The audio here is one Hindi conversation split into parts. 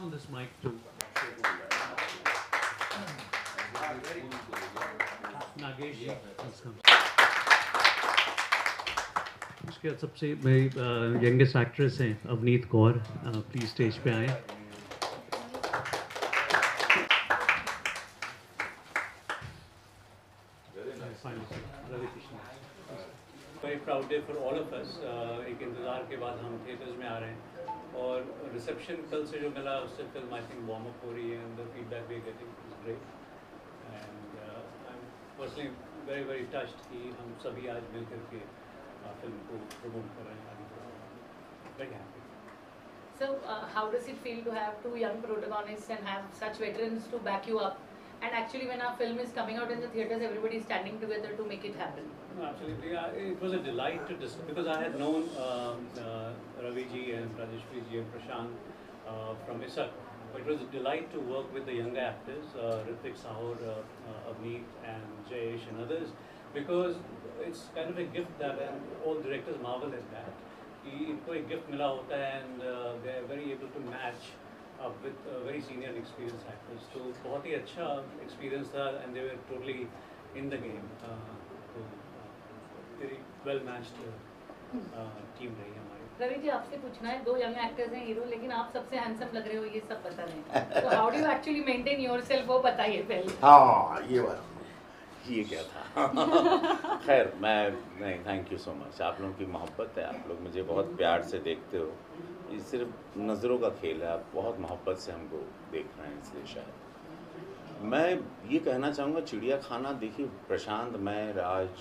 on this mic too. Nagesh जी, उसके बाद सबसे मेरी यंगेस्ट एक्ट्रेस हैं अवनीत कौर, प्लीज स्टेज पे आए. Very proud day for all of us. एक इंतज़ार के बाद हम थिएटर्स में आ रहे हैं और रिसेप्शन कल से जो मिला उससे film I think warm up हो रही है and the feedback we getting is great and I am personally very very touched कि हम सभी आज मिल करके फिल्म को प्रमोट कर रहे हैं. Very happy. So, how does it feel to have two young protagonists and have such veterans to back you up? And actually, when our film is coming out in the theaters, everybody is standing together to make it happen. No, absolutely. It was a delight to discuss because I had known Ravi ji and Rajeshwari ji and Prashant from ISAC. But it was a delight to work with the younger actors, Ritik Sahur, Avneet and Jayesh and others, because it's kind of a gift that all directors marvel at that. कि इनको एक गिफ्ट मिला होता है and they are very able to match up with very senior and experienced actors. तो बहुत ही अच्छा experience था and they were totally in the game. तो very well matched team रही हमारी. रवि जी, आपसे पूछना है, दो यंग एक्टर्स हैं हीरो, लेकिन आप सबसे हैंडसम लग रहे हो ये सब पता नहीं, तो how do you actually maintain yourself, वो बताइए पहले. हाँ, ये बात ये क्या था. खैर मैं नहीं, थैंक यू सो मच. आप लोगों की मोहब्बत है, आप लोग मुझे बहुत प्यार से देखते हो. ये सिर्फ नज़रों का खेल है, आप बहुत मोहब्बत से हमको देख रहे हैं, इसलिए शायद मैं ये कहना चाहूँगा. चिड़िया खाना देखिए, प्रशांत, मैं, राज,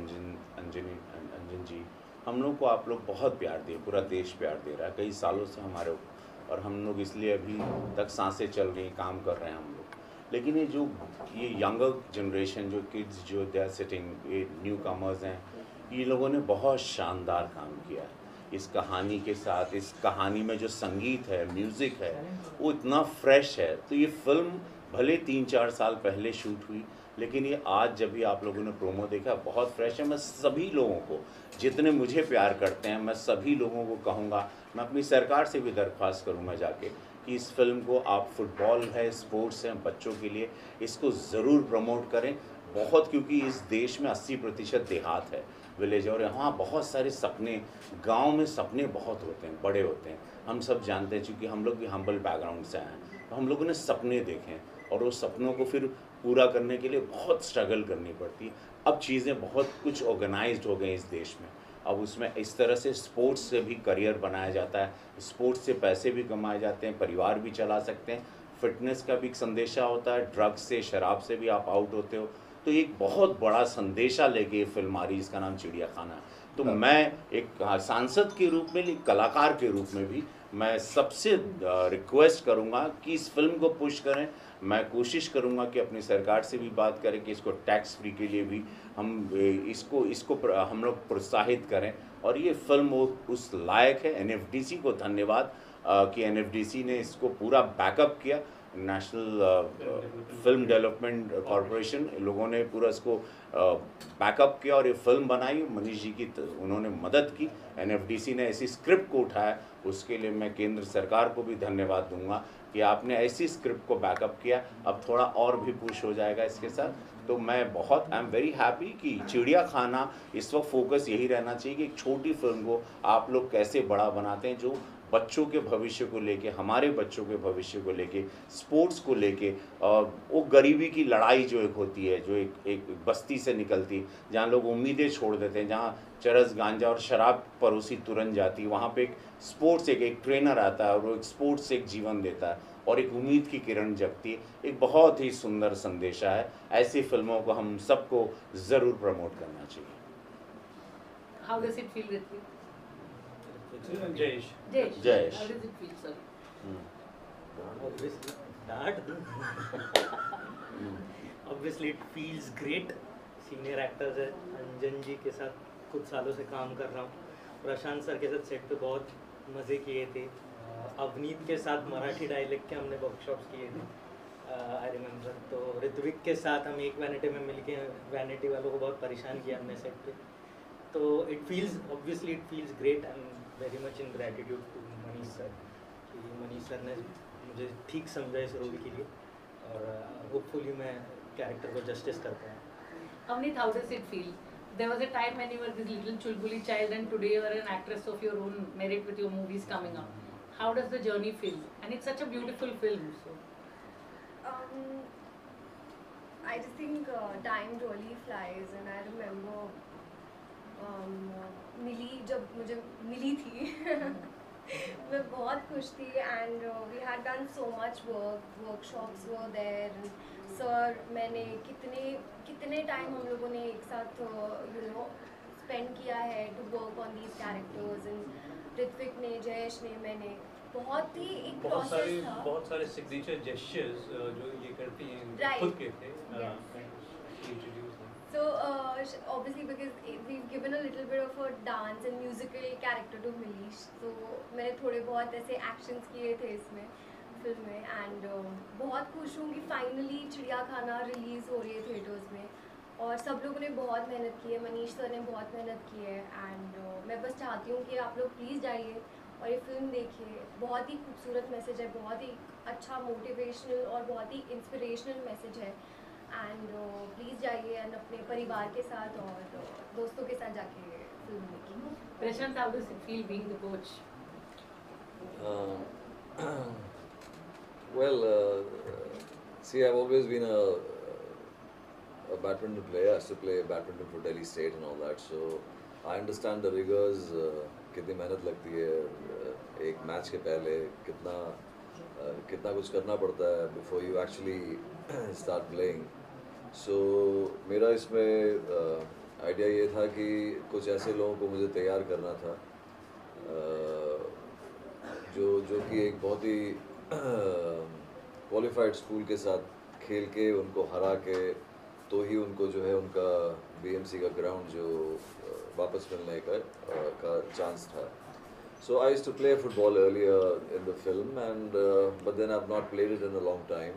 अंजन जी, हम लोग को आप लोग बहुत प्यार दिए, पूरा देश प्यार दे रहा है कई सालों से हमारे, और हम लोग इसलिए अभी तक सांसें चल रही, काम कर रहे हैं हम लोग. लेकिन ये यंगर जनरेशन, जो किड्स जो दे आर सिटिंग, ये न्यू कमर्स हैं, ये लोगों ने बहुत शानदार काम किया है इस कहानी के साथ. इस कहानी में जो संगीत है, म्यूज़िक है, वो इतना फ्रेश है. तो ये फिल्म भले 3-4 साल पहले शूट हुई, लेकिन ये आज जब भी आप लोगों ने प्रोमो देखा, बहुत फ्रेश है. मैं सभी लोगों को, जितने मुझे प्यार करते हैं, मैं सभी लोगों को कहूँगा, मैं अपनी सरकार से भी दरख्वास्त करूँगा जाके कि इस फिल्म को आप, फुटबॉल है, स्पोर्ट्स हैं, बच्चों के लिए, इसको ज़रूर प्रमोट करें बहुत, क्योंकि इस देश में 80% देहात है, विलेज, और यहाँ बहुत सारे सपने, गांव में सपने बहुत होते हैं, बड़े होते हैं. हम सब जानते हैं, चूँकि हम लोग भी हम्बल बैकग्राउंड से हैं, तो हम लोगों ने सपने देखे और वो सपनों को फिर पूरा करने के लिए बहुत स्ट्रगल करनी पड़ती है. अब चीज़ें बहुत कुछ ऑर्गेनाइज्ड हो गई इस देश में. अब उसमें इस तरह से स्पोर्ट्स से भी करियर बनाया जाता है, स्पोर्ट्स से पैसे भी कमाए जाते हैं, परिवार भी चला सकते हैं, फिटनेस का भी एक संदेशा होता है, ड्रग्स से, शराब से भी आप आउट होते हो. तो एक बहुत बड़ा संदेशा लेके ये फिल्म आ रही, इसका नाम चिड़िया खाना. तो मैं एक सांसद के रूप में, एक कलाकार के रूप में भी मैं सबसे रिक्वेस्ट करूंगा कि इस फिल्म को पुश करें. मैं कोशिश करूंगा कि अपनी सरकार से भी बात करें कि इसको टैक्स फ्री के लिए भी हम इसको हम लोग प्रोत्साहित करें, और ये फिल्म उस लायक है. NFDC को धन्यवाद कि NFDC ने इसको पूरा बैकअप किया. नेशनल फिल्म डेवलपमेंट कॉरपोरेशन लोगों ने पूरा इसको बैकअप किया और ये फिल्म बनाई. मनीष जी की उन्होंने मदद की. NFDC ने ऐसी स्क्रिप्ट को उठाया, उसके लिए मैं केंद्र सरकार को भी धन्यवाद दूंगा कि आपने ऐसी स्क्रिप्ट को बैकअप किया. अब थोड़ा और भी पुश हो जाएगा इसके साथ. तो मैं बहुत, आई एम वेरी हैप्पी कि चिड़िया खाना, इस वक्त फोकस यही रहना चाहिए कि एक छोटी फिल्म को आप लोग कैसे बड़ा बनाते हैं, जो बच्चों के भविष्य को लेके, हमारे बच्चों के भविष्य को लेके, स्पोर्ट्स को लेके, वो गरीबी की लड़ाई जो एक होती है, जो एक बस्ती से निकलती है, जहाँ लोग उम्मीदें छोड़ देते हैं, जहाँ चरस, गांजा और शराब परोसी तुरंत जाती, वहाँ पे एक स्पोर्ट्स, एक ट्रेनर आता है और वो एक स्पोर्ट्स से एक जीवन देता है और एक उम्मीद की किरण जगती है. एक बहुत ही सुंदर संदेशा है. ऐसी फिल्मों को हम सबको ज़रूर प्रमोट करना चाहिए. How does it feel with you? Jayesh. Jayesh. How does it feel, sir? Obviously, that. Obviously, it feels great. Senior actors है, अंजन जी के साथ कुछ सालों से काम कर रहा हूँ. प्रशांत सर के साथ सेट पे बहुत मज़े किए थे. अवनीत के साथ मराठी डायलेक्ट के हमने वर्कशॉप्स किए थे, आई रिमेंबर. तो ऋत्विक के साथ हम एक वैनिटी में मिलके वैनिटी वालों को बहुत परेशान किया हमने सेट पे. तो it feels, obviously it feels great. I am very much in gratitude to Manish sir, कि मनीष सर ने मुझे ठीक समझा इस रोल के लिए और होपफुली मैं कैरेक्टर को जस्टिस कर पाऊँ. Avneet, how does it feel? There was a time when you were this little chulbuli child, and today you are an actress of your own merit with your movies coming up. How does the journey feel? And it's such a beautiful film. So. I just think time really flies, and I remember मिली जब मुझे मिली थी मैं बहुत खुश थी and we had done so much workshops were there sir मैंने कितने टाइम हम लोगों ने एक साथ स्पेंड किया है to work on these characters and Ritwik ने जयेश ने मैंने बहुत ही एक प्रोसेस था. बहुत सारे सिग्नेचर जेस्चर्स जो ये करती हैं Right. खुद के थे. Yes. So obviously because we've given a little bit of a dance and musical character to Milish, so मैंने थोड़े बहुत ऐसे actions किए थे इसमें फिल्म में and बहुत खुश हूँ कि फाइनली चिड़ियाखाना रिलीज़ हो रही है थिएटर्स में और सब लोगों ने बहुत मेहनत की है. मनीष सर ने बहुत मेहनत की है एंड मैं बस चाहती हूँ कि आप लोग प्लीज़ जाइए और ये फिल्म देखिए. बहुत ही खूबसूरत मैसेज है, बहुत ही अच्छा मोटिवेशनल और बहुत ही इंस्पिरेशनल मैसेज है एंड प्लीज़ जाइए एंड अपने परिवार के साथ और दोस्तों के साथ जाके फिल्म देखिए. Prashant, how does it feel being the coach? Well, see, I've always been a badminton player. I used to play badminton for Delhi State and all that, so I understand the rigors. कितनी मेहनत लगती है एक मैच के पहले, कितना कुछ करना पड़ता है before you actually start playing. So मेरा इसमें आइडिया ये था कि कुछ ऐसे लोगों को मुझे तैयार करना था जो कि एक बहुत ही क्वालिफाइड स्कूल के साथ खेल के उनको हरा के तो ही उनको जो है उनका BMC का ग्राउंड जो वापस मिलने का चांस था. So I used to play football earlier in the film but then I've not played it in a long time.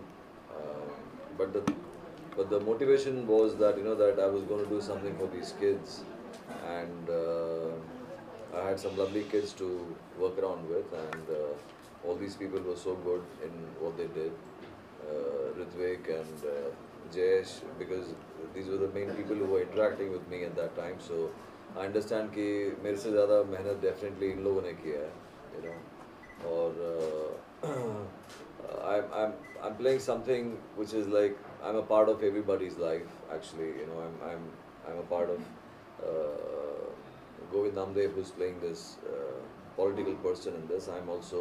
But the motivation was that that I was going to do something for these kids and I had some lovely kids to work around with and all these people were so good in what they did. Ritwik and Jayesh, because these were the main people who were interacting with me at that time. So I understand कि मेरे से ज़्यादा मेहनत definitely इन लोगों ने किया है, और I'm playing something which is like I'm a part of everybody's life actually. I'm a part of Govind Namdev, who's playing this political person in this. I'm also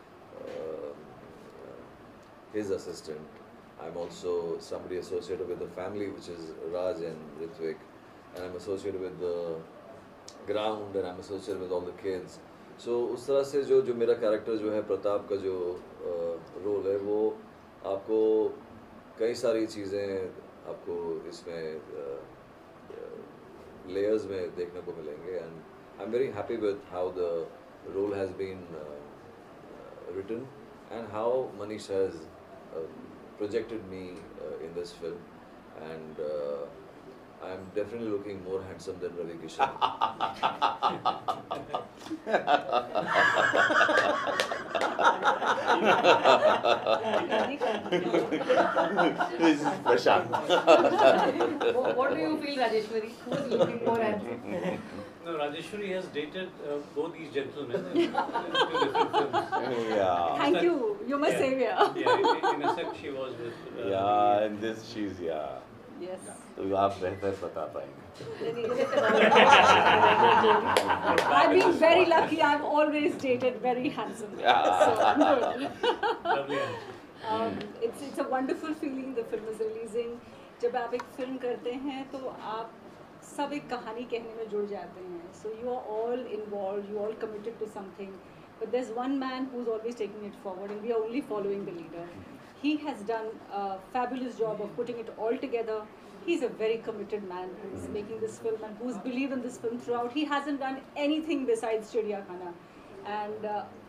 his assistant. I'm also somebody associated with the family, which is Raj and Ritwik, and I'm associated with the ground and I'm associated with all the kids. So उस तरह से जो मेरा कैरेक्टर जो है प्रताप का जो रोल है वो आपको कई सारी चीज़ें आपको इसमें लेयर्स में देखने को मिलेंगे and I'm very happy with how the role has been written and how Manish has projected me in this film and I'm definitely looking more handsome than Ravi Kishan. This is Prashant. What do you feel, Rajeshwari? Who is looking more handsome? No, Rajeshwari has dated both these gentlemen in two different films. Yeah. Thank you. You're my savior. Yeah, in a sense she was with. Yeah, and this she's Yes. तो आप बेहतर बता पाएंगे. I've been very lucky. I've always dated very handsome guys, so I'm good. Lovely answer. It's a wonderful feeling. The film is releasing. जब आप एक फिल्म करते हैं तो आप सब एक कहानी कहने में जुड़ जाते हैं. So you are all involved. You all committed to something. But there's one man who's always taking it forward, and we are only following the leader. He has done a fabulous job of putting it all together. He's a very committed man who's making this film and who's believed in this film throughout. He hasn't done anything besides Chidiyakhana, and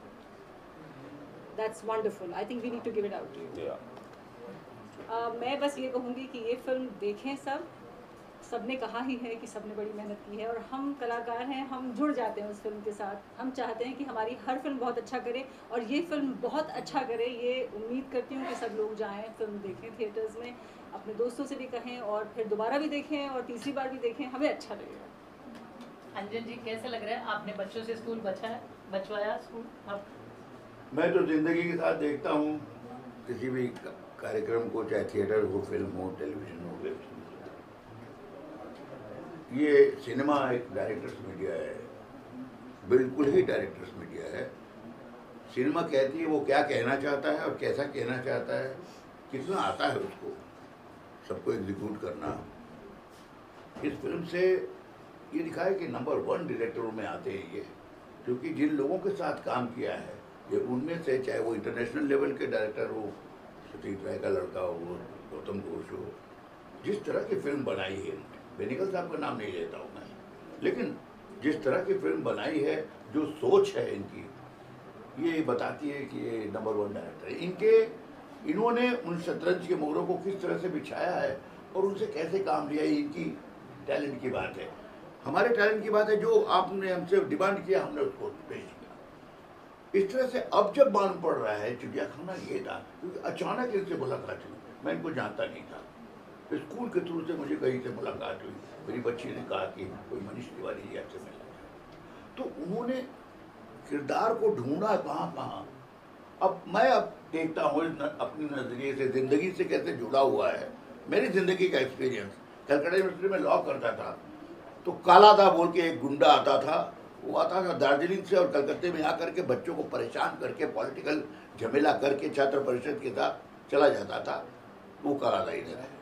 that's wonderful. I think we need to give it out to you. Yeah. मैं बस ये कहूँगी कि ये फिल्म देखें सब सबने कहा ही है कि सबने बड़ी मेहनत की है और हम कलाकार हैं, हम जुड़ जाते हैं उस फिल्म के साथ। हम चाहते हैं कि हमारी हर फिल्म बहुत अच्छा करे और ये फिल्म बहुत अच्छा करे। ये उम्मीद करती हूँ कि सब लोग जाएं, फिल्म देखें थिएटर्स में, अपने दोस्तों से भी कहें और फिर दोबारा भी देखें और तीसरी बार भी देखें, हमें अच्छा लगेगा। अंजन जी कैसे लग रहा है, आपने बच्चों से स्कूल बचवाया स्कूल? अब मैं तो ज़िंदगी के साथ देखता हूँ किसी भी कार्यक्रम को, चाहे थिएटर हो, फिल्म हो, टेलीविजन हो, वेब सीरीज हो। ये सिनेमा एक डायरेक्टर्स मीडिया है, बिल्कुल ही डायरेक्टर्स मीडिया है। सिनेमा कहती है वो क्या कहना चाहता है और कैसा कहना चाहता है, कितना आता है उसको सबको एग्जीक्यूट करना। इस फिल्म से ये दिखा है कि नंबर 1 डायरेक्टरों में आते हैं ये, क्योंकि जिन लोगों के साथ काम किया है ये उनमें से, चाहे वो इंटरनेशनल लेवल के डायरेक्टर हो, सतीश राय का लड़का हो, गौतम घोष हो, जिस तरह की फिल्म बनाई है, बेनिकल साहब का नाम नहीं लेता हूँ मैं, लेकिन जिस तरह की फिल्म बनाई है, जो सोच है इनकी, ये बताती है कि ये नंबर 1 डायरेक्टर है। इन्होंने उन शतरंज के मोहरों को किस तरह से बिछाया है और उनसे कैसे काम लिया है, इनकी टैलेंट की बात है। हमारे टैलेंट की बात है, जो आपने हमसे डिमांड किया हमने उसको पेश किया। इस तरह से अब जब मालूम पड़ रहा है चिड़ियाखाना ये था, क्योंकि अचानक इनसे मुलाकात हुई, मैं इनको जानता नहीं था, स्कूल के थ्रू से मुझे कहीं से मुलाकात हुई, मेरी बच्ची ने कहा कि कोई मनीष तिवारी जी आपसे मिलना है, तो उन्होंने किरदार को ढूंढा कहाँ कहाँ। अब मैं देखता हूँ अपनी नज़रिए से, ज़िंदगी से कैसे जुड़ा हुआ है। मेरी ज़िंदगी का एक्सपीरियंस, कलकत्ता यूनिवर्सिटी में लॉ करता था, तो कालादा बोल के एक गुंडा आता था, वो आता था दार्जिलिंग से और कलकत्ते में आकर के बच्चों को परेशान करके पॉलिटिकल झमेला करके छात्र परिषद के साथ चला जाता था। वो कालादा इधर है।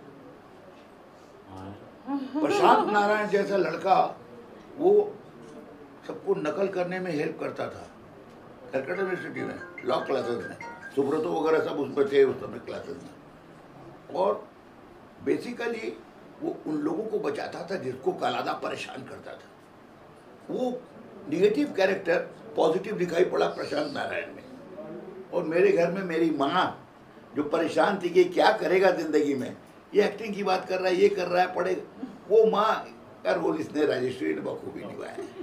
प्रशांत नारायण जैसा लड़का, वो सबको नकल करने में हेल्प करता था कलकत्ता यूनिवर्सिटी में, लॉ क्लासेस में, सुब्रतो वगैरह सब उसमें थे उस समय क्लासेस में। और बेसिकली वो उन लोगों को बचाता था जिसको कालादा परेशान करता था। वो निगेटिव कैरेक्टर पॉजिटिव दिखाई पड़ा प्रशांत नारायण में। और मेरे घर में मेरी माँ जो परेशान थी कि क्या करेगा ज़िंदगी में, ये एक्टिंग की बात कर रहा है, ये कर रहा है, पढ़ेगा, वो माँ का रोल इसने राजेश्वरी ने बखूबी निभाया है।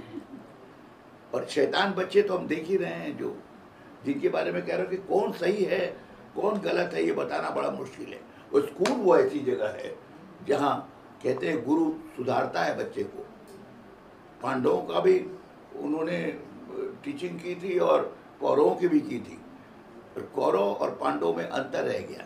और शैतान बच्चे तो हम देख ही रहे हैं, जो जिनके बारे में कह रहे हो कि कौन सही है कौन गलत है, ये बताना बड़ा मुश्किल है। वो स्कूल वो ऐसी जगह है जहाँ कहते हैं गुरु सुधारता है बच्चे को। पांडवों का भी उन्होंने टीचिंग की थी और कौरवों की भी की थी, पर कौरव और पांडवों में अंतर रह गया।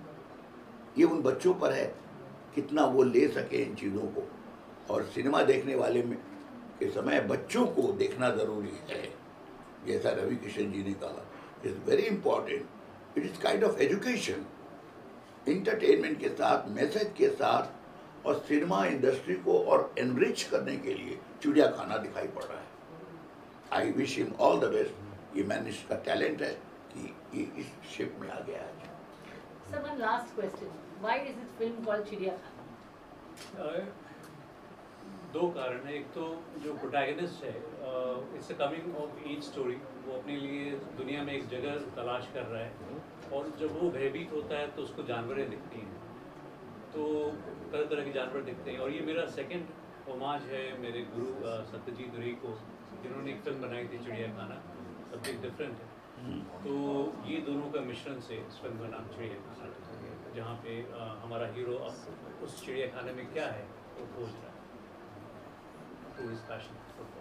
ये उन बच्चों पर है कितना वो ले सके इन चीज़ों को। और सिनेमा देखने वाले में के समय बच्चों को देखना ज़रूरी है, जैसा रवि किशन जी ने कहा, it's very important. It is kind of education, entertainment के साथ, मैसेज के साथ, और सिनेमा इंडस्ट्री को और एनरिच करने के लिए चिड़ियाखाना दिखाई पड़ रहा है। I wish him all the best. ये मैनेज का टैलेंट है कि ये इस शेप में आ गया है। Sir, one last question. Why is this film called चिड़ियाखाना? दो कारण है। एक तो जो प्रोटैगनिस्ट है, it's a coming of each story, वो अपने लिए दुनिया में एक जगह तलाश कर रहा है, और जब वो भयभीत होता है तो उसको जानवरें दिखती हैं, तो तरह तरह के जानवर दिखते हैं। और ये मेरा सेकंड होमाज है मेरे गुरु सत्यजीत रे को, जिन्होंने एक फिल्म बनाई थी चिड़ियाखाना, सब्जेक्ट डिफरेंट है। तो ये दोनों का मिश्रण से इस फिल्म का नाम चिड़ियाखाना रखा गया, जहाँ पे हमारा हीरो अब उस चिड़ियाखाने में क्या है वो खोज रहा है, टू हिज पैशन।